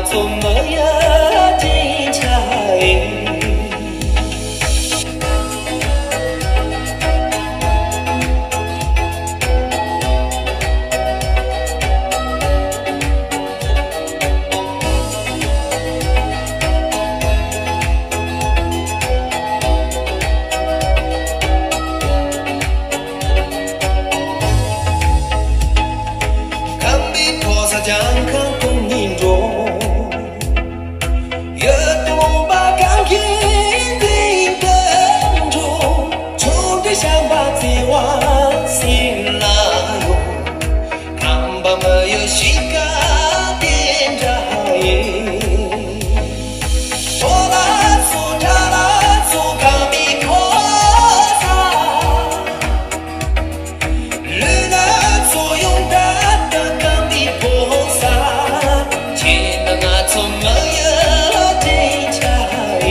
从没有精彩。健康共凝中，阅读把钢琴听更重，从这想把最往心来用，看吧没有膝盖点着眼，我来做他来做看比可萨，日来做勇敢的看比破。从没有精彩，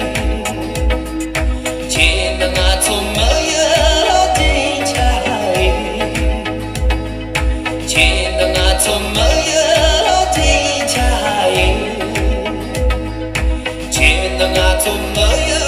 天哪啊，从没有精彩，天哪啊，从没有精彩，天哪啊，从没有。